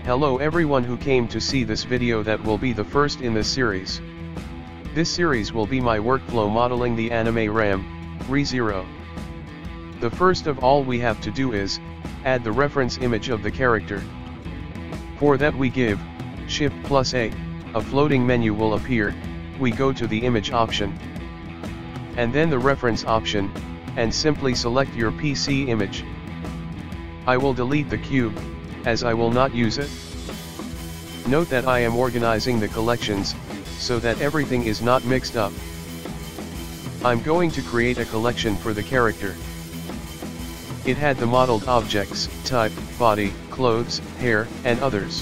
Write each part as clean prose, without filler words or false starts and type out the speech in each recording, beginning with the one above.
Hello everyone who came to see this video that will be the first in this series. This series will be my workflow modeling the Anime Rem, Re0. The first of all we have to do is, add the reference image of the character. For that we give, Shift+A, a floating menu will appear, we go to the image option. And then the reference option, and simply select your PC image. I will delete the cube, as I will not use it. Note that I am organizing the collections, so that everything is not mixed up. I'm going to create a collection for the character. It had the modeled objects, type, body, clothes, hair, and others.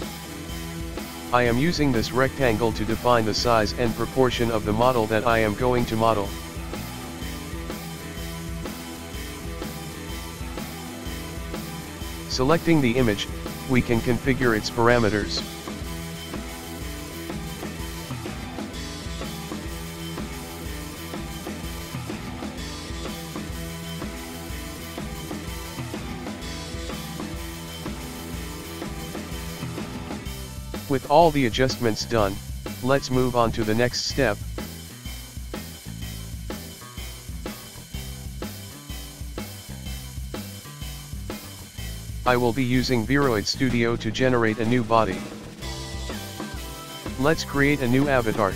I am using this rectangle to define the size and proportion of the model that I am going to model. Selecting the image, we can configure its parameters. With all the adjustments done, let's move on to the next step. I will be using VRoid Studio to generate a new body. Let's create a new avatar.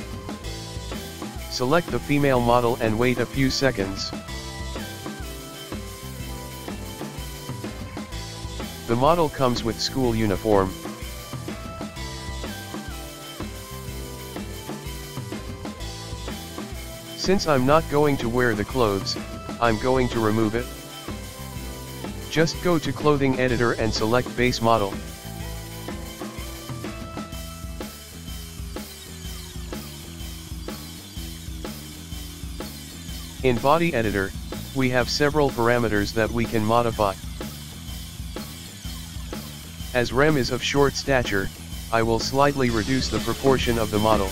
Select the female model and wait a few seconds. The model comes with school uniform. Since I'm not going to wear the clothes, I'm going to remove it. Just go to Clothing Editor and select Base Model. In Body Editor, we have several parameters that we can modify. As Rem is of short stature, I will slightly reduce the proportion of the model.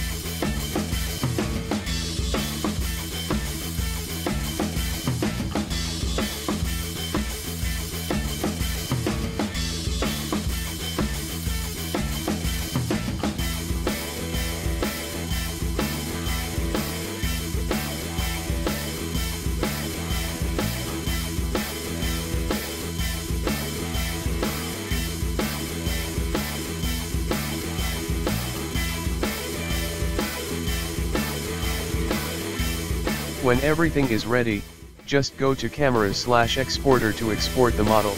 When everything is ready, just go to Cameras/Exporter to export the model.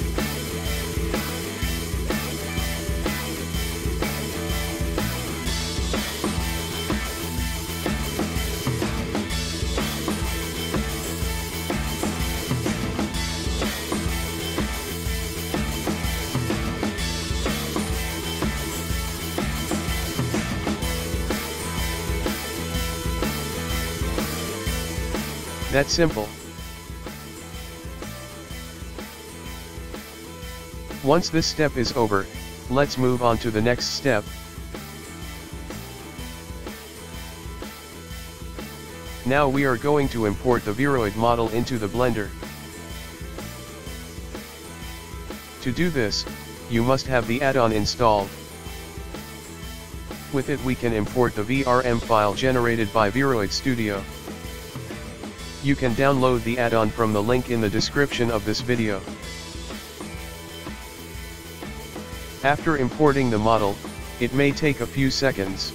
That's simple. Once this step is over, let's move on to the next step. Now we are going to import the VRoid model into the Blender. To do this, you must have the add-on installed. With it we can import the VRM file generated by VRoid Studio. You can download the add-on from the link in the description of this video. After importing the model, it may take a few seconds.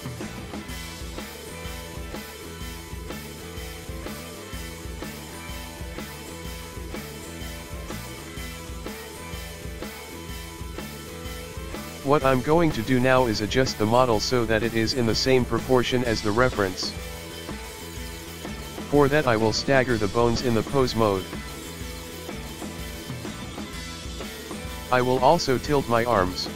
What I'm going to do now is adjust the model so that it is in the same proportion as the reference. For that I will stagger the bones in the pose mode. I will also tilt my arms.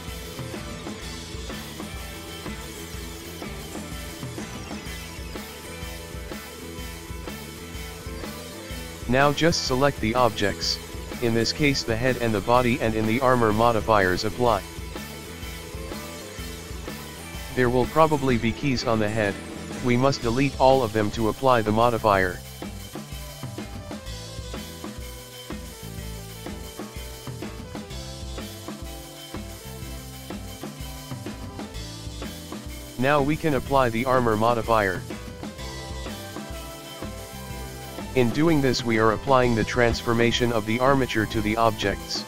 Now just select the objects, in this case the head and the body, and in the armor modifiers apply. There will probably be keys on the head. We must delete all of them to apply the modifier. Now we can apply the armor modifier. In doing this, we are applying the transformation of the armature to the objects.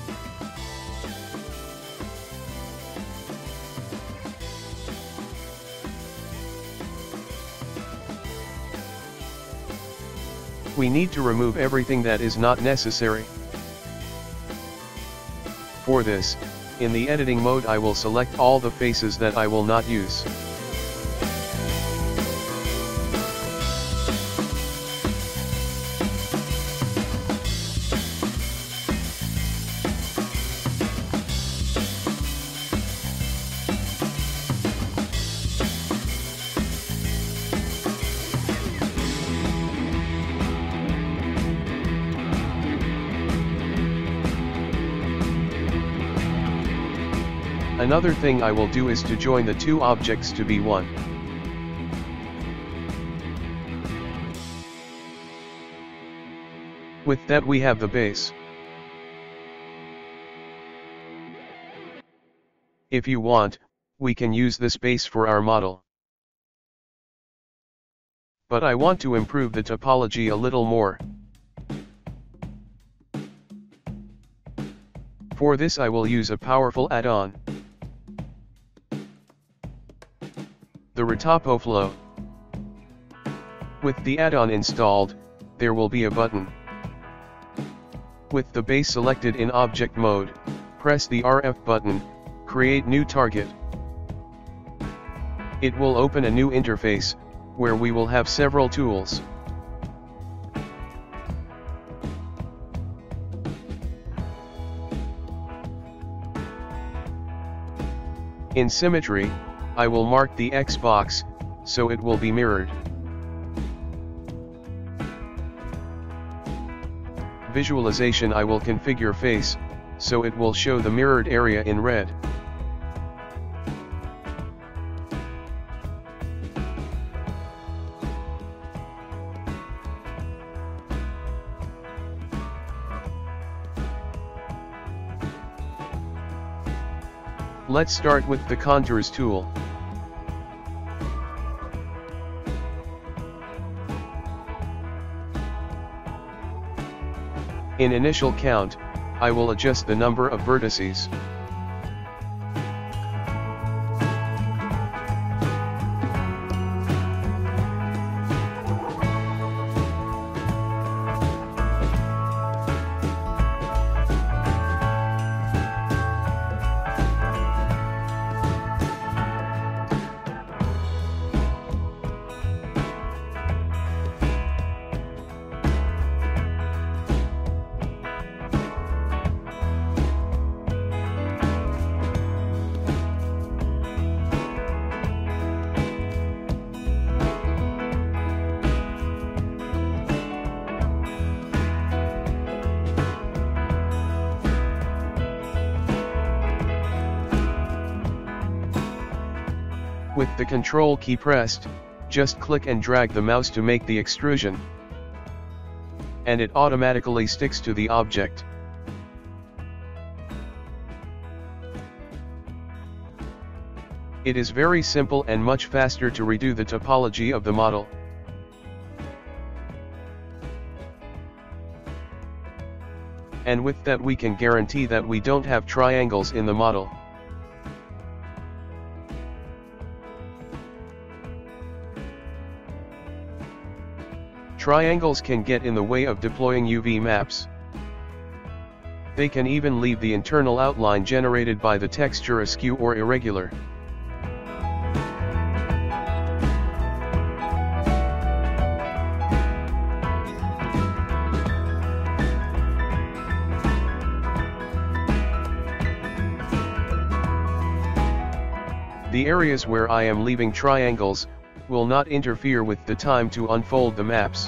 We need to remove everything that is not necessary. For this, in the editing mode, I will select all the faces that I will not use. Another thing I will do is to join the two objects to be one. With that, we have the base. If you want, we can use this base for our model. But I want to improve the topology a little more. For this, I will use a powerful add-on, the Retopoflow. With the add-on installed, there will be a button. With the base selected in object mode, press the RF button, create new target. It will open a new interface, where we will have several tools. In symmetry, I will mark the X box, so it will be mirrored. Visualization, I will configure face, so it will show the mirrored area in red. Let's start with the contours tool. In initial count, I will adjust the number of vertices. With the Control key pressed, just click and drag the mouse to make the extrusion, and it automatically sticks to the object. It is very simple and much faster to redo the topology of the model. And with that, we can guarantee that we don't have triangles in the model. Triangles can get in the way of deploying UV maps. They can even leave the internal outline generated by the texture askew or irregular. The areas where I am leaving triangles will not interfere with the time to unfold the maps.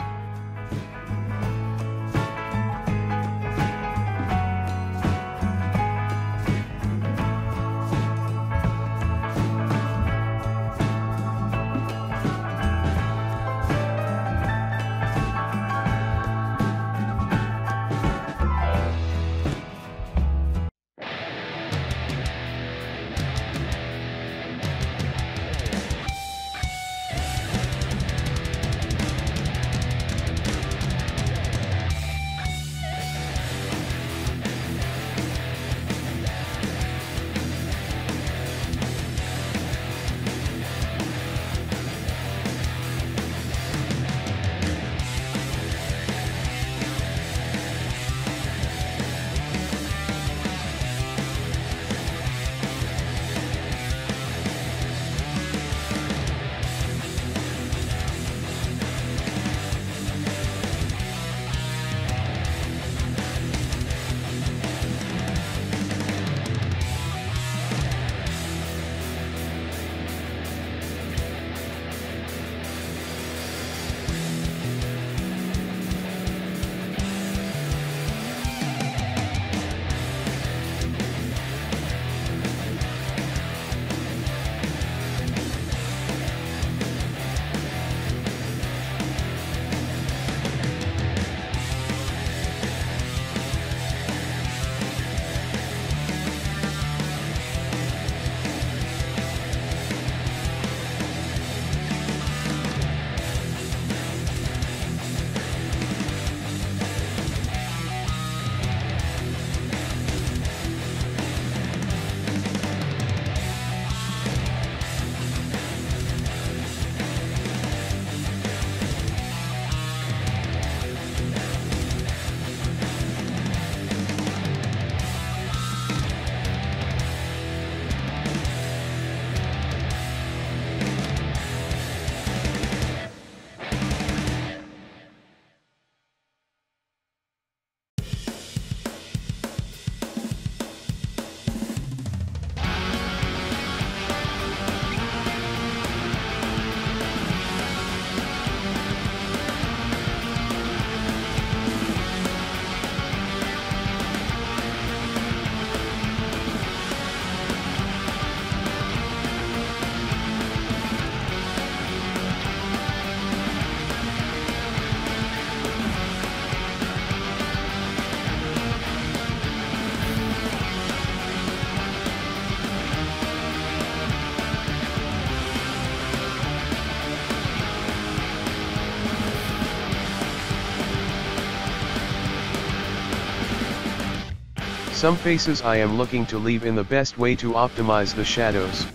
Some faces I am looking to leave in the best way to optimize the shadows.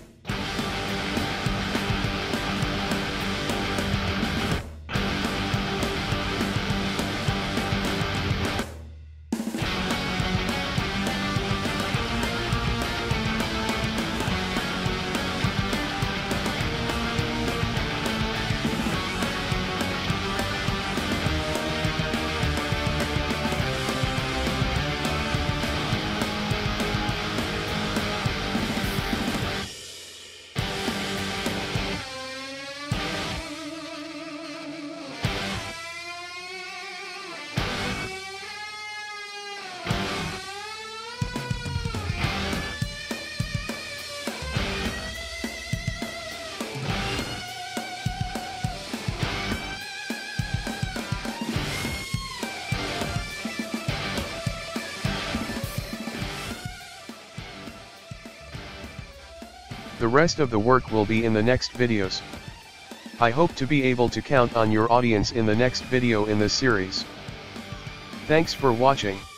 The rest of the work will be in the next videos. I hope to be able to count on your audience in the next video in this series. Thanks for watching.